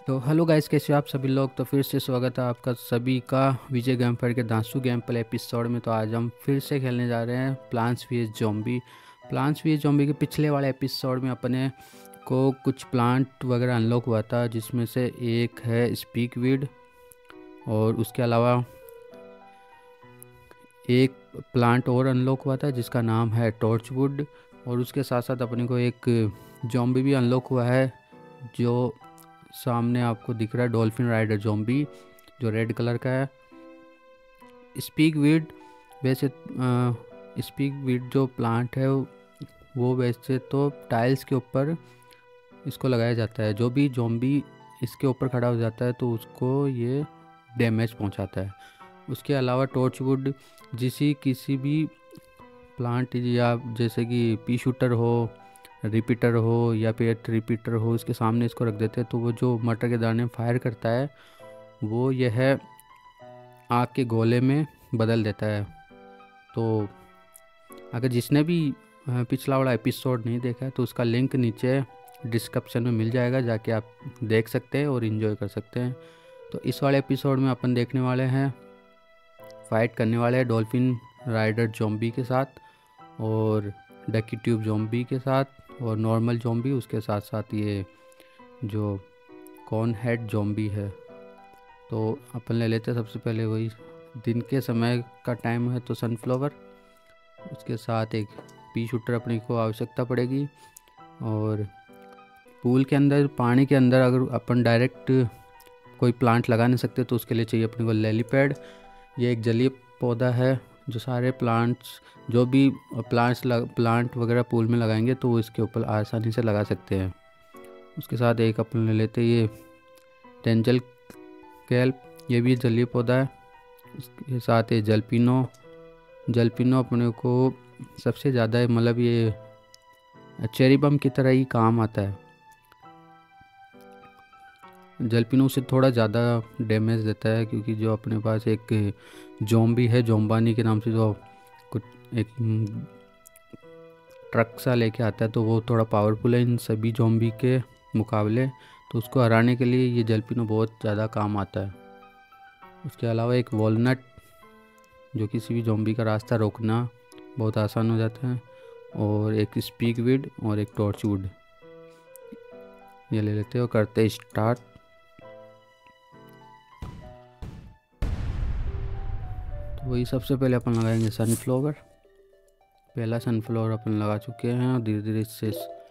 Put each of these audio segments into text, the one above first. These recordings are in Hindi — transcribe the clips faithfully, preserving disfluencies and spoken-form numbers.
तो हेलो गाइस, कैसे हो आप सभी लोग। तो फिर से स्वागत है आपका सभी का विजय गेम फायर के दांसू गेम प्ले एपिसोड में। तो आज हम फिर से खेलने जा रहे हैं plants V S zombie. Plants V S zombie के पिछले वाले एपिसोड में अपने को कुछ प्लांट वगैरह अनलॉक हुआ था, जिसमें से एक है स्पीक वीड और उसके अलावा एक प्लांट और अनलॉक हुआ था जिसका नाम है टॉर्च वुड। और उसके साथ साथ अपने को एक ज़ॉम्बी भी अनलॉक हुआ है जो सामने आपको दिख रहा है, डॉल्फिन राइडर ज़ॉम्बी, जो रेड कलर का है। स्पीक वीड वैसे स्पीक वीड जो प्लांट है वो वैसे तो टाइल्स के ऊपर इसको लगाया जाता है। जो भी ज़ॉम्बी इसके ऊपर खड़ा हो जाता है तो उसको ये डैमेज पहुंचाता है। उसके अलावा टॉर्च वुड जिसी किसी भी प्लांट या जैसे कि पी शूटर हो, रिपीटर हो या फिर रिपीटर हो, इसके सामने इसको रख देते हैं तो वो जो मटर के दाने फायर करता है वो यह आग के गोले में बदल देता है। तो अगर जिसने भी पिछला वाला एपिसोड नहीं देखा है तो उसका लिंक नीचे डिस्क्रिप्शन में मिल जाएगा, जाके आप देख सकते हैं और इन्जॉय कर सकते हैं। तो इस वाले एपिसोड में अपन देखने वाले हैं, फाइट करने वाले हैं डॉल्फिन राइडर ज़ॉम्बी के साथ और डकी ट्यूब ज़ॉम्बी के साथ और नॉर्मल ज़ॉम्बी, उसके साथ साथ ये जो कॉर्न हेड ज़ॉम्बी है। तो अपन ले लेते हैं सबसे पहले वही दिन के समय का टाइम है तो सनफ्लावर, उसके साथ एक पी शूटर अपने को आवश्यकता पड़ेगी। और पूल के अंदर, पानी के अंदर अगर अपन डायरेक्ट कोई प्लांट लगा नहीं सकते तो उसके लिए चाहिए अपने को लेलीपैड। ये एक जलीय पौधा है जो सारे प्लांट्स जो भी प्लांट्स लग, प्लांट वगैरह पूल में लगाएंगे तो वो इसके ऊपर आसानी से लगा सकते हैं। उसके साथ एक अपन ले लेते हैं ये टेंजल कैल्प, ये भी जलीय पौधा है। उसके साथ ये जलपिनो जलपिनो अपने को सबसे ज़्यादा मतलब ये चेरी बम की तरह ही काम आता है। जलपिनो से थोड़ा ज़्यादा डैमेज देता है क्योंकि जो अपने पास एक ज़ॉम्बी है जोम्बानी के नाम से, जो कुछ एक ट्रक सा लेके आता है, तो वो थोड़ा पावरफुल है इन सभी ज़ॉम्बी के मुकाबले। तो उसको हराने के लिए ये जलपिनो बहुत ज़्यादा काम आता है। उसके अलावा एक वॉलनट जो किसी भी ज़ॉम्बी का रास्ता रोकना बहुत आसान हो जाता है, और एक स्पीक वीड और एक टॉर्च वुड ये ले लेते हैं और करते स्टार्ट। तो वही सबसे पहले अपन लगाएंगे सनफ्लावर। पहला सनफ्लावर अपन लगा चुके हैं और धीरे धीरे इससे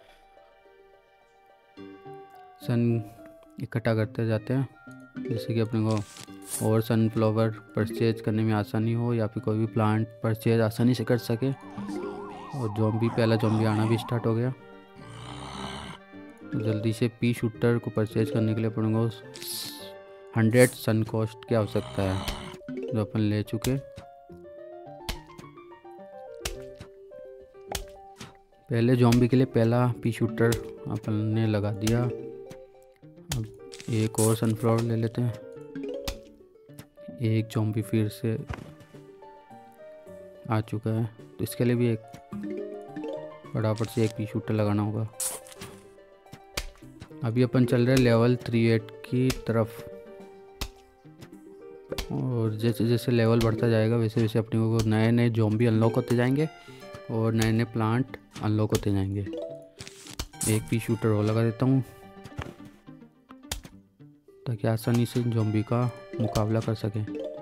सन इकट्ठा करते जाते हैं, जैसे कि अपने को और सनफ्लावर परचेज करने में आसानी हो या फिर कोई भी प्लांट परचेज आसानी से कर सके। और ज़ॉम्बी, पहला ज़ॉम्बी आना भी स्टार्ट हो गया। तो जल्दी से पी शूटर को परचेज करने के लिए अपन को हंड्रेड सन कॉस्ट की आवश्यकता है, जो अपन ले चुके। पहले ज़ॉम्बी के लिए पहला पी शूटर अपन ने लगा दिया। अब एक और सनफ्लावर ले लेते हैं। एक ज़ॉम्बी फिर से आ चुका है तो इसके लिए भी एक फटाफट से एक पी शूटर लगाना होगा। अभी अपन चल रहे लेवल थ्री एट की तरफ, और जैसे जैसे लेवल बढ़ता जाएगा वैसे वैसे अपने को नए नए ज़ॉम्बी अनलॉक होते जाएंगे और नए नए प्लांट अनलॉक होते जाएंगे। एक पी शूटर और लगा देता हूँ ताकि आसानी से ज़ॉम्बी का मुकाबला कर सकें।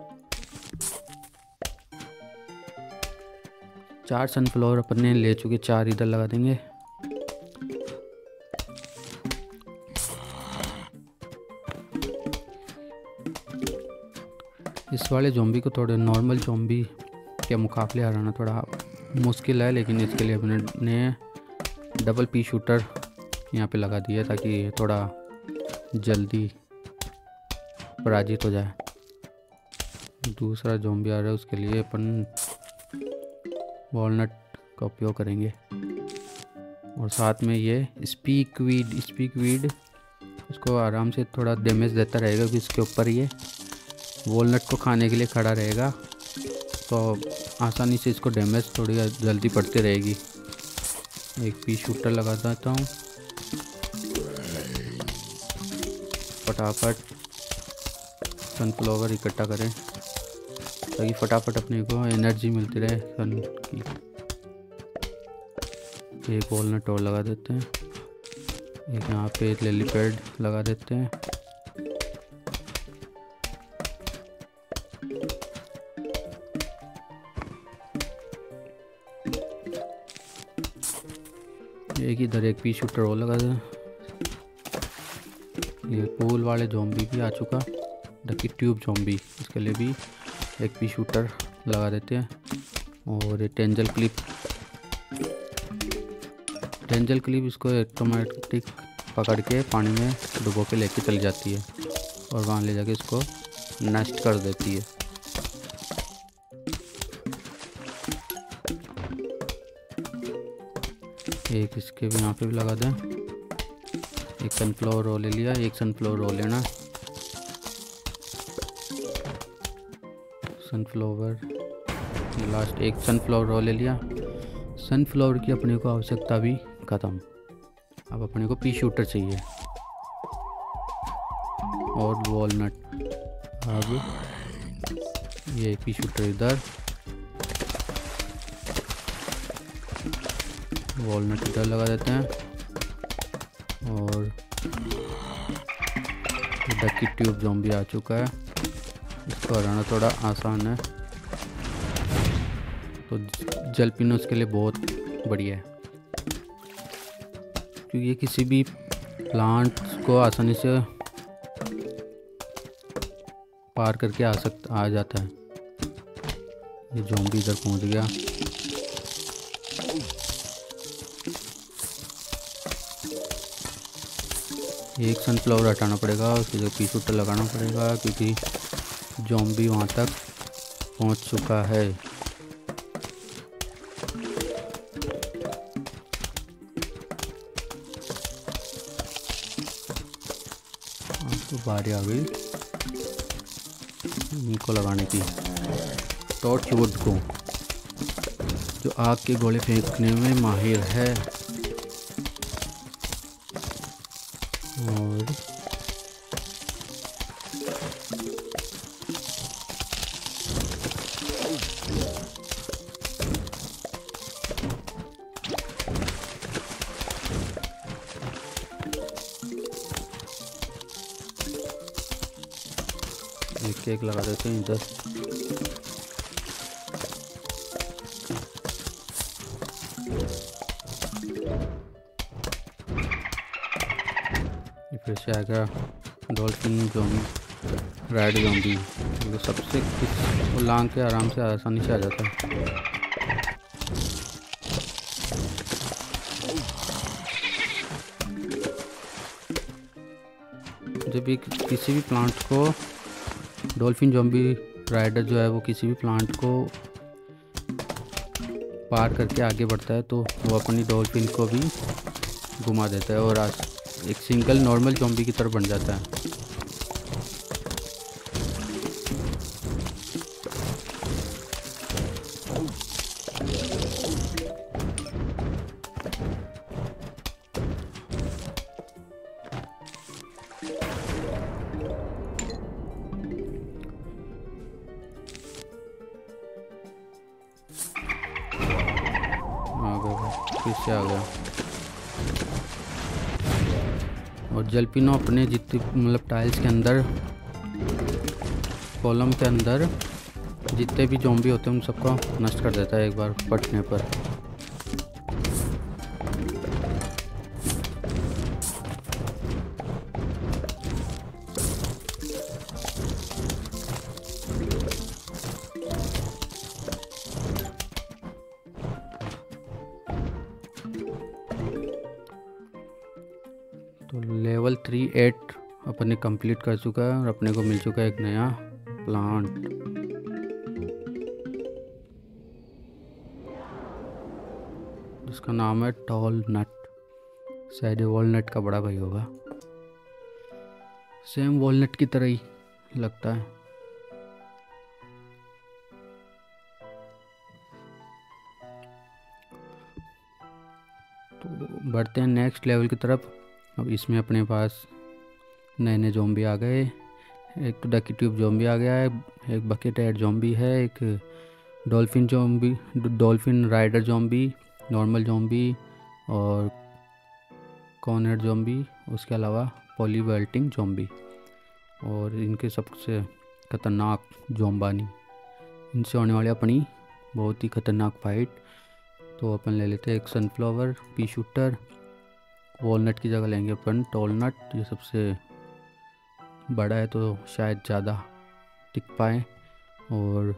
चार सनफ्लावर अपन ने ले चुके, चार इधर लगा देंगे। इस वाले ज़ॉम्बी को थोड़े नॉर्मल ज़ॉम्बी के मुकाबले हराना थोड़ा मुश्किल है, लेकिन इसके लिए अपने डबल पी शूटर यहाँ पे लगा दिया ताकि थोड़ा जल्दी पराजित हो जाए। दूसरा ज़ॉम्बी आ रहा है, उसके लिए अपन वॉलनट का उपयोग करेंगे। और साथ में ये स्पीक वीड स्पीक वीड उसको आराम से थोड़ा डैमेज देता रहेगा क्योंकि इसके ऊपर ये वॉलनट को खाने के लिए खड़ा रहेगा, तो आसानी से इसको डैमेज थोड़ी जल्दी पड़ती रहेगी। एक पी शूटर लगा देता हूँ। फटाफट सनफ्लावर इकट्ठा करें ताकि फटाफट अपने को एनर्जी मिलती रहे सन की। एक वॉलनट और लगा देते हैं, एक यहाँ पे लिली पैड लगा देते हैं। एक इधर एक पी शूटर और लगा दें। ये पूल वाले ज़ॉम्बी भी आ चुका, डकी ट्यूब ज़ॉम्बी, इसके लिए भी एक पी शूटर लगा देते हैं। और ये टेंजल क्लिप, टेंजल क्लिप इसको ऑटोमेटिक पकड़ के पानी में डुबो के लेके चली जाती है और वहाँ ले जाके इसको नेस्ट कर देती है। एक इसके भी यहाँ पे भी लगा दें। एक सनफ्लावर रोल ले लिया, एक सनफ्लावर रोल लेना, सनफ्लावर लास्ट एक सनफ्लावर रोल ले लिया। सनफ्लावर की अपने को आवश्यकता भी ख़त्म। अब अपने को पी शूटर चाहिए और वॉलनट। अब ये पी शूटर इधर, वॉलनट इधर लगा देते हैं। और डकी ट्यूब ज़ॉम्बी आ चुका है, इसको हराना थोड़ा आसान है, तो जलपिनो उसके लिए बहुत बढ़िया है क्योंकि ये किसी भी प्लांट को आसानी से पार करके आ सकता आ जाता है। ये ज़ॉम्बी इधर पहुंच गया। एक सनफ्लावर हटाना पड़ेगा, उसकी जगह पी शूटर लगाना पड़ेगा क्योंकि ज़ॉम्बी वहाँ तक पहुँच चुका है। तो बारी आ गई इनको लगाने की, टॉर्च वुड को, जो आग के गोले फेंकने में माहिर है। और एक केक लगा देते हैं इधर। फिर से आ गया डॉल्फिन ज़ॉम्बी, रेड ज़ॉम्बी, तो सबसे कुछ लांग के आराम से आसानी से आ जाता है। जब भी किसी भी प्लांट को डॉल्फिन ज़ॉम्बी राइडर जो है वो किसी भी प्लांट को पार करके आगे बढ़ता है तो वो अपनी डॉल्फिन को भी घुमा देता है और आज एक सिंगल नॉर्मल ज़ॉम्बी की तरह बन जाता है। आ गया, फिर से आ गया। और जलपिनो अपने जितने मतलब टाइल्स के अंदर, कॉलम के अंदर जितने भी ज़ॉम्बी होते हैं उन सबको नष्ट कर देता है एक बार फटने पर। तो लेवल थ्री एट अपने कंप्लीट कर चुका है और अपने को मिल चुका है एक नया प्लांट। जिसका नाम है टॉल नट, शायद ये वॉलनट का बड़ा भाई होगा, सेम वॉलनट की तरह ही लगता है। तो बढ़ते हैं नेक्स्ट लेवल की तरफ। अब इसमें अपने पास नए नए ज़ॉम्बी आ गए। एक तो डकी ट्यूब ज़ॉम्बी आ गया है, एक बकेट हेड ज़ॉम्बी है, एक dolphin zombie dolphin rider zombie, normal zombie और कॉर्न हेड ज़ॉम्बी, उसके अलावा पॉलीवेल्टिंग ज़ॉम्बी और इनके सबसे ख़तरनाक ज़ॉम्बानी। इनसे होने वाली अपनी बहुत ही ख़तरनाक फाइट। तो अपन ले लेते हैं एक सनफ्लावर, पी शूटर, वॉलनट की जगह लेंगे अपन टॉलनट, ये सबसे बड़ा है तो शायद ज़्यादा टिक पाए, और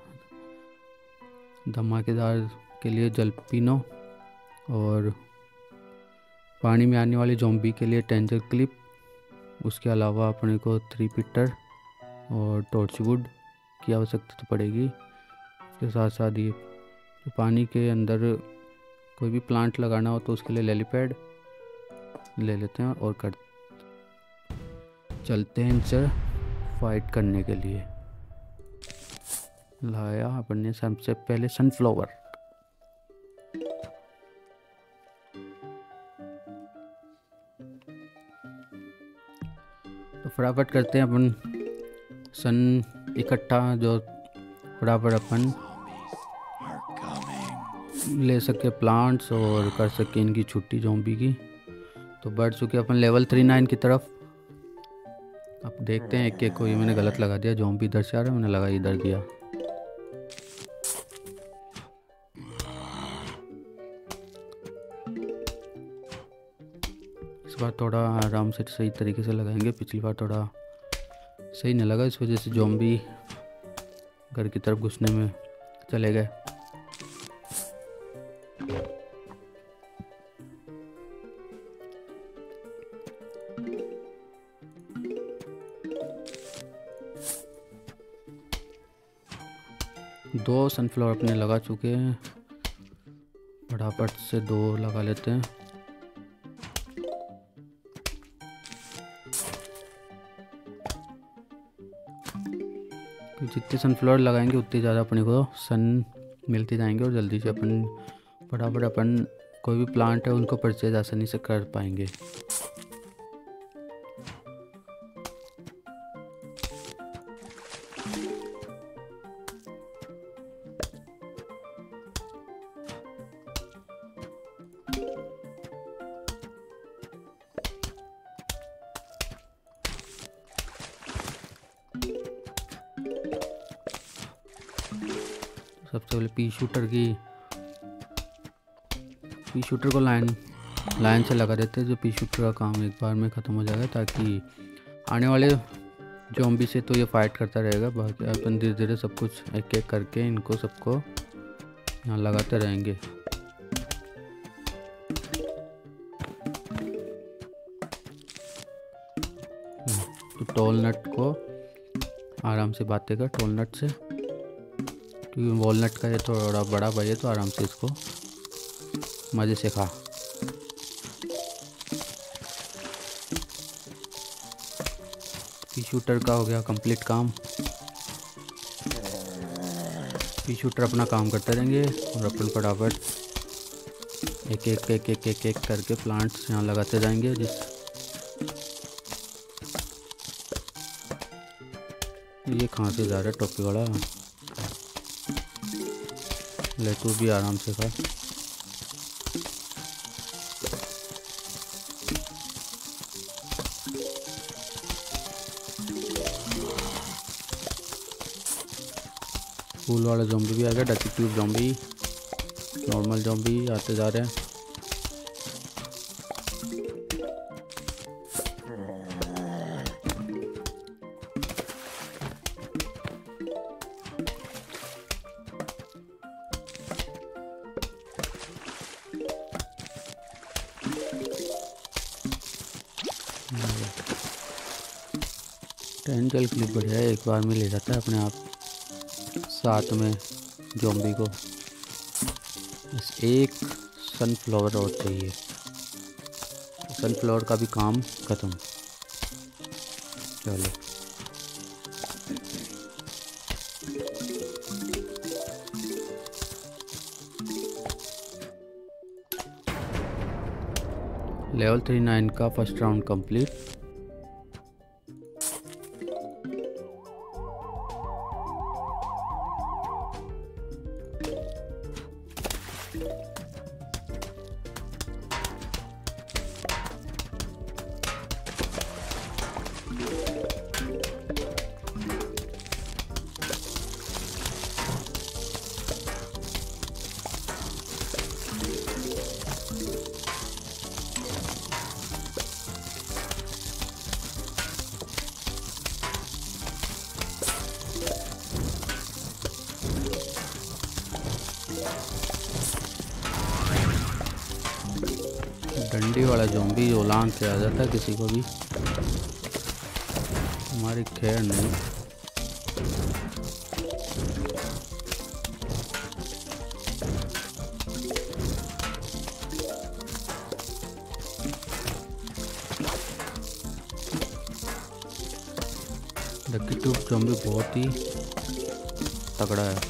धमाकेदार के लिए जलपिनो, और पानी में आने वाली ज़ॉम्बी के लिए टेंजर क्लिप। उसके अलावा अपने को थ्री पिटर और टॉर्चवुड की आवश्यकता तो पड़ेगी। इसके साथ साथ ये पानी के अंदर कोई भी प्लांट लगाना हो तो उसके लिए लेलीपैड ले लेते हैं और कर चलते हैं इनसे फाइट करने के लिए। लाया अपन ने सबसे पहले सनफ्लावर। तो फटाफट करते हैं अपन सन इकट्ठा, जो फटाफट अपन ले सके प्लांट्स और कर सके इनकी छुट्टी ज़ॉम्बी की। तो बढ़ चुके अपन लेवल थ्री नाइन की तरफ। अब देखते हैं एक एक को। ये मैंने गलत लगा दिया, ज़ॉम्बी इधर से आ रहा है, मैंने लगा इधर दिया। इस बार थोड़ा आराम से सही तरीके से लगाएंगे, पिछली बार थोड़ा सही नहीं लगा, इस वजह से ज़ॉम्बी घर की तरफ घुसने में चले गए। दो सनफ्लावर अपने लगा चुके हैं, फटाफट से दो लगा लेते हैं। जितने सनफ्लावर लगाएंगे उतने ज़्यादा अपने को सन मिलते जाएंगे और जल्दी से अपन फटाफट अपन कोई भी प्लांट है उनको परचेज आसानी से कर पाएंगे। सबसे पहले पी शूटर की पी शूटर को लाइन लाइन से लगा देते हैं, जो पी शूटर का काम एक बार में ख़त्म हो जाएगा, ताकि आने वाले ज़ॉम्बी से तो ये फाइट करता रहेगा। बाकी अपन धीरे धीरे सब कुछ एक एक करके इनको सबको यहाँ लगाते रहेंगे। तो टोल नट को आराम से बातें कर, टोल नट से, क्योंकि वॉलनट का ये थोड़ा बड़ा भाई है तो आराम से इसको मज़े से खा। पी शूटर का हो गया कंप्लीट काम। पी शूटर अपना काम करते रहेंगे और अपन फटाफट एक एक एक एक एक एक करके प्लांट्स यहाँ लगाते जाएंगे। जिस ये कहाँ से जा रहा है टोपी वाला, ले तू भी आराम से खा। फूल वाला ज़ॉम्बी भी आ गया, ducky tube zombie, normal zombie आते जा रहे हैं। टेंजल क्लिप बढ़िया है, एक बार में ले जाता है अपने आप साथ में ज़ॉम्बी को। बस एक सनफ्लावर और चाहिए, सनफ्लावर का भी काम ख़त्म। चलो लेवल थ्री नाइन का फर्स्ट राउंड कंप्लीट। डंडी वाला ज़ॉम्बी उलांग के आ जाता है किसी को भी, हमारी खैर नहीं। लकी ट्यूब ज़ॉम्बी बहुत ही तगड़ा है।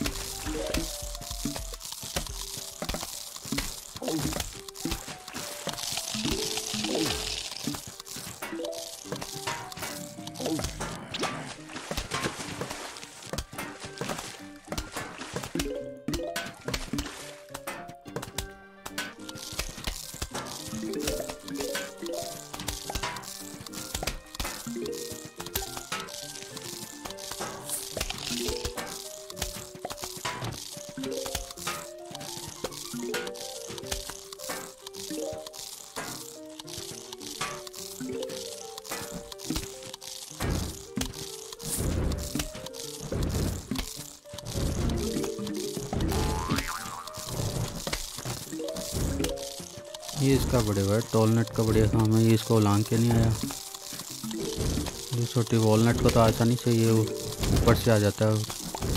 ये इसका बड़े भाई टॉलनेट का बढ़िया काम है, ये इसको लांग के नहीं आया। ये छोटी वॉलनट को तो आसानी से ये ऊपर से आ जाता है।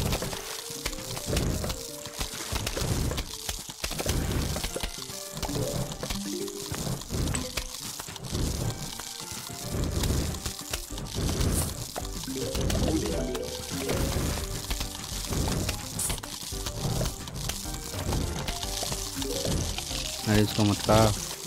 अरे इसको मत का।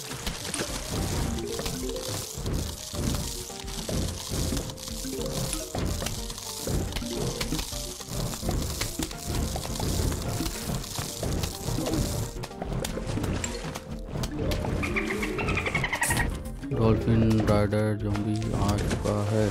डॉल्फिन राइडर ज़ॉम्बी आ चुका है।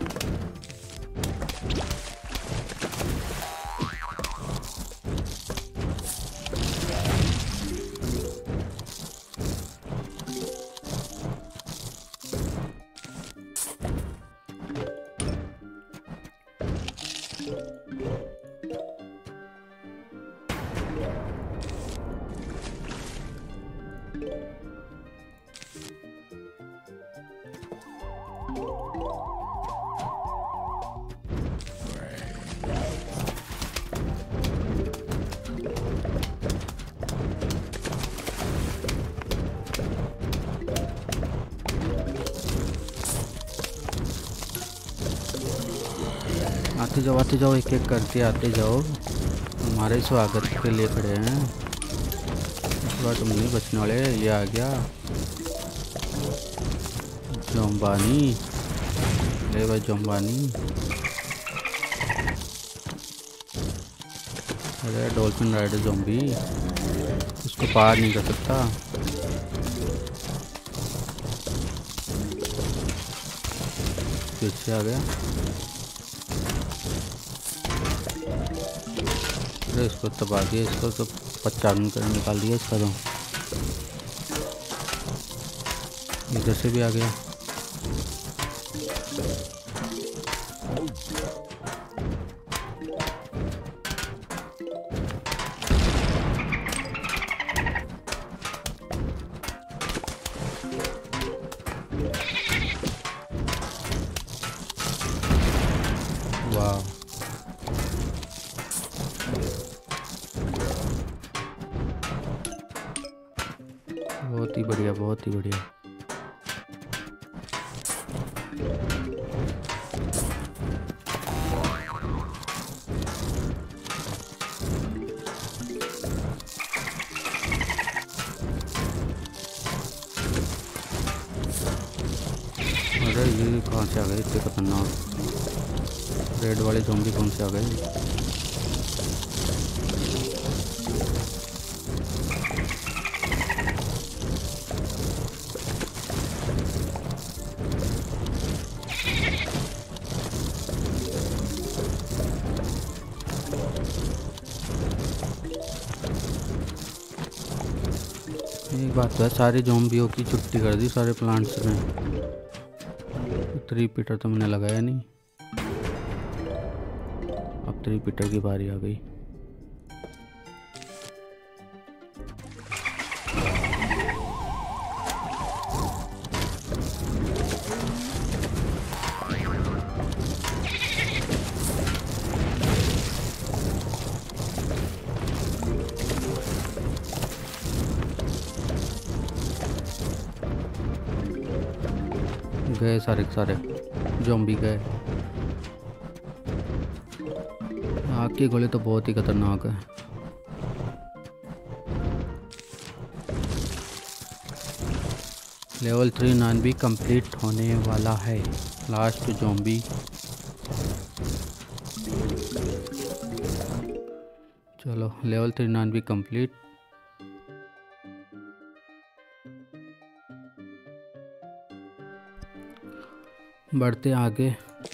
आते जाओ आते जाओ, एक एक करके आते जाओ, हमारे स्वागत के लिए खड़े हैं। इस बार तुम नहीं बचने वाले। ये आ गया ज़ॉम्बानी, ले भाई ज़ॉम्बानी। अरे डॉल्फिन राइडर ज़ॉम्बी, उसको पार नहीं कर सकता। पीछे आ गया। इसको तबाह दिया, इसको तो पचावन कर निकाल दिया इसका। तो इधर से भी आ गया। वाह, बहुत ही बढ़िया, बहुत ही बढ़िया। अरे ये कहाँ से से आ गए इतने खतरनाक? रेड वाले ज़ॉम्बी कौन से आ गए? एक बात तो है, सारे ज़ॉम्बियों की छुट्टी कर दी सारे प्लांट्स में। थ्री पीटर तो मैंने लगाया नहीं। अब थ्री पीटर की बारी आ गई। गए सारे के सारे ज़ॉम्बी गए। आग के गोले तो बहुत ही खतरनाक है। लेवल थ्री नाइन भी कंप्लीट होने वाला है। Last zombie. चलो लेवल थ्री नाइन भी कंप्लीट। बढ़ते आगे।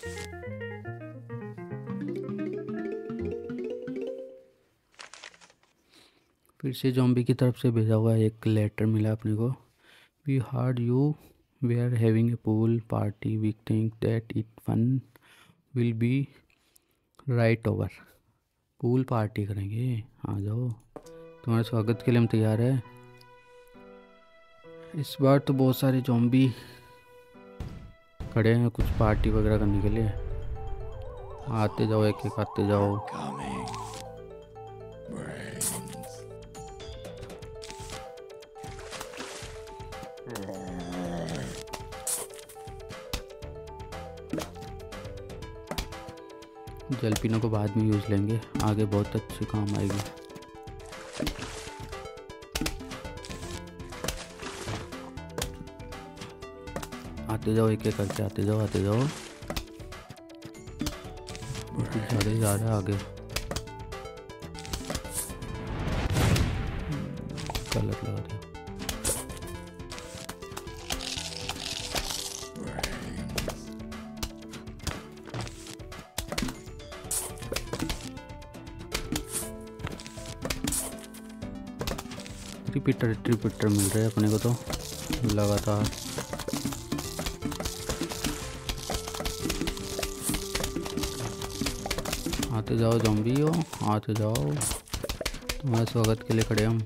फिर से ज़ॉम्बी की तरफ से भेजा हुआ एक लेटर मिला अपने को। We heard you we are having a pool party we think that it fun will be right over. Pool party करेंगे, आ जाओ, तुम्हारे स्वागत के लिए हम तैयार है। इस बार तो बहुत सारे ज़ॉम्बी खड़े हैं कुछ पार्टी वगैरह करने के लिए। आते जाओ, एक एक आते जाओ। जलपीनों को बाद में यूज़ लेंगे, आगे बहुत अच्छे काम आएगी। आते जाओ, एक एक करके आते जाओ आते जाओ। झाड़े जा रहा है आगे। गलत लगा दिया। रिपीटर रिपीटर मिल रहे हैं अपने को तो लगातार। आते जाओ ज़ॉम्बी हो, आते जाओ, तुम्हारे स्वागत के लिए खड़े हम।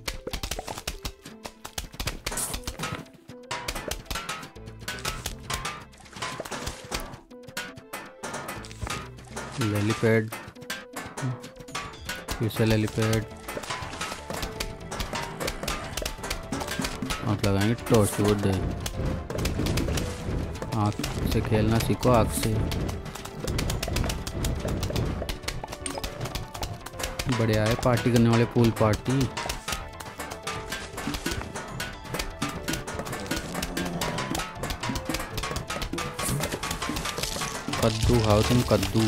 लेलीपैड, फिर से लेलीपैड। आग लगाएंगे टॉर्च वुड। आग से खेलना सीखो, आग से। बढ़िया है पार्टी करने वाले, पूल पार्टी। कद्दू खाओ तुम, कद्दू।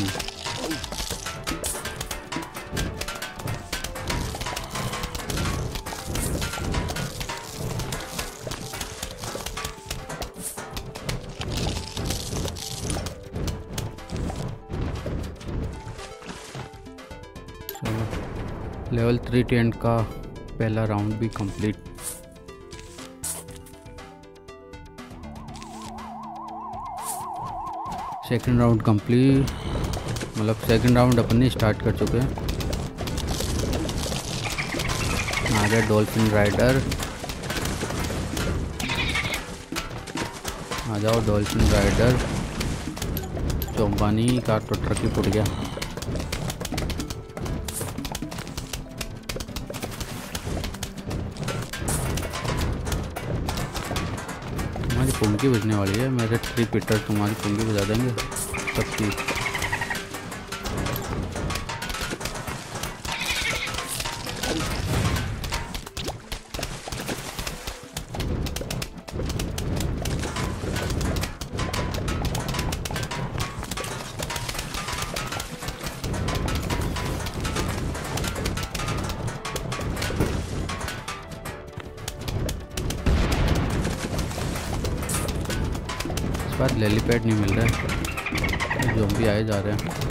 लेवल थ्री टेंट का पहला राउंड भी कंप्लीट। सेकंड राउंड कंप्लीट, मतलब सेकंड राउंड अपन स्टार्ट कर चुके हैं। आ गया डॉल्फिन राइडर। आ जाओ डॉल्फिन राइडर। चौबानी का तो ट्रक ही टूट गया। तुम्हारी पुंगी बजने वाली है, मेरे थ्री पीटर तुम्हारी पुंगी बजा देंगे सबकी। बाद लेलीपैड नहीं मिल रहा है, ज़ॉम्बी आए जा रहे हैं।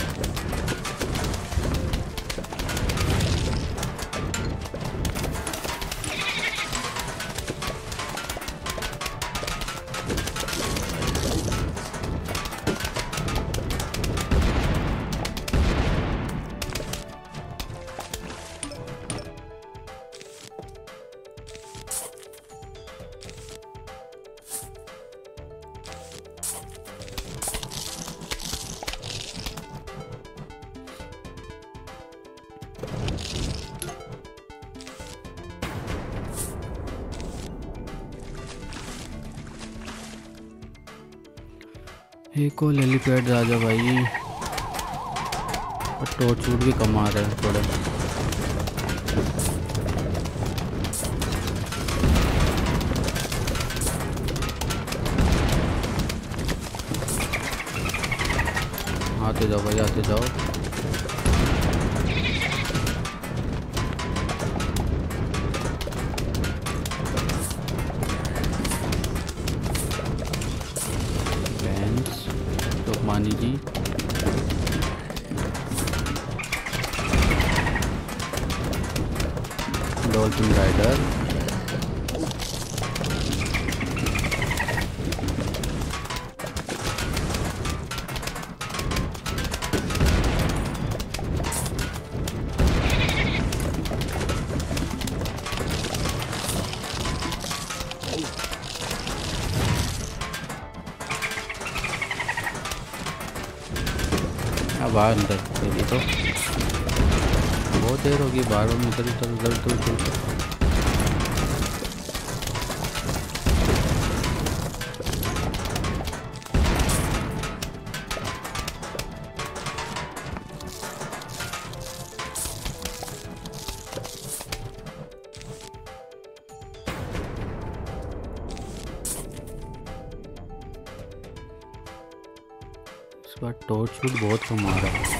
एक और लेलीपैड आ जा भाई, और टॉर्च वुड भी कम आ रहे हैं थोड़े। आते जाओ भाई, आते जाओ। मानी जी, डॉल्फिन राइडर, बाहर अंदर ये तो बहुत देर होगी, बाहर में इधर उधर उधर उधर उधर। इस बार टॉर्च वुड बहुत कम आ रहा है।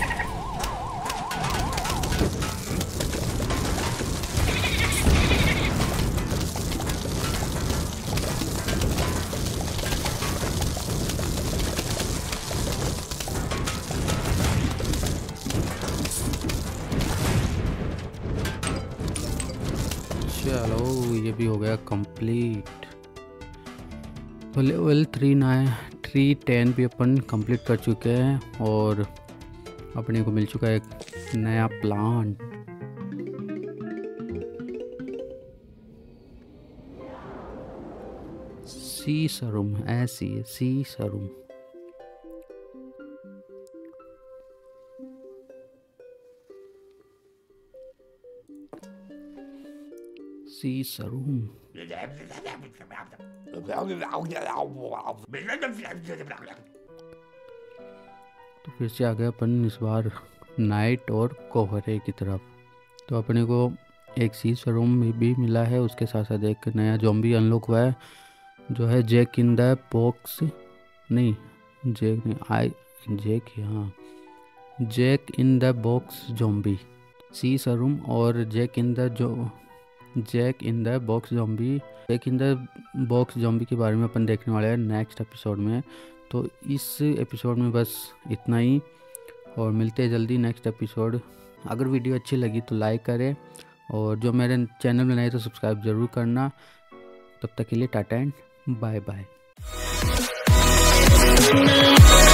चलो ये भी हो गया कंप्लीट। तो level three nine three ten भी अपन कंप्लीट कर चुके हैं और अपने को मिल चुका है एक नया प्लांट। सी सरूम, ऐसी है सी सरूम। सी सरूम तो फिर से आ गए अपन इस बार नाइट और कोहरे की तरफ। तो अपने को एक सी सरूम भी मिला है, उसके साथ साथ एक नया ज़ॉम्बी अनलॉक हुआ है जो है जैक इन द बॉक्स, नहीं जैक नहीं आई जैक हाँ jack in the box zombie. सी सरूम और जैक इन द जो jack in the box zombie jack in the box zombie के बारे में अपन देखने वाले हैं नेक्स्ट एपिसोड में। तो इस एपिसोड में बस इतना ही और मिलते हैं जल्दी नेक्स्ट एपिसोड। अगर वीडियो अच्छी लगी तो लाइक करें और जो मेरे चैनल में नए तो सब्सक्राइब ज़रूर करना। तब तक के लिए टाटा एंड बाय बाय।